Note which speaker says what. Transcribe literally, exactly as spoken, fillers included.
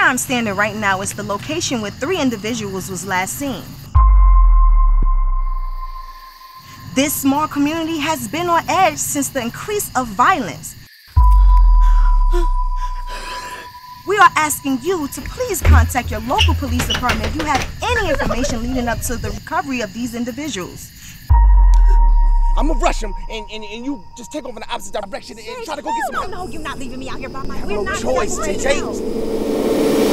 Speaker 1: I'm standing right now is the location where three individuals was last seen. This small community has been on edge since the increase of violence. We are asking you to please contact your local police department if you have any information leading up to the recovery of these individuals.
Speaker 2: I'm gonna rush him, and, and, and you just take off in the opposite direction and try to go get some help.
Speaker 3: No, no, you're not leaving me out here by myself.
Speaker 2: I have no choice, J J.